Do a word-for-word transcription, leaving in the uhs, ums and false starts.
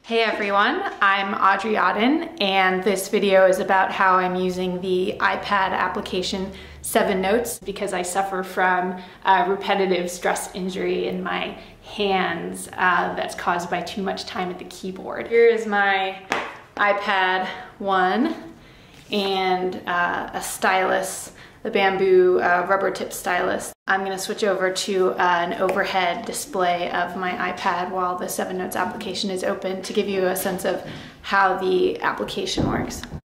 Hey everyone, I'm Audrey Auden, and this video is about how I'm using the iPad application seven notes because I suffer from uh, repetitive stress injury in my hands uh, that's caused by too much time at the keyboard. Here is my iPad one and uh, a stylus, the bamboo uh, rubber tip stylus. I'm going to switch over to uh, an overhead display of my iPad while the seven notes application is open to give you a sense of how the application works.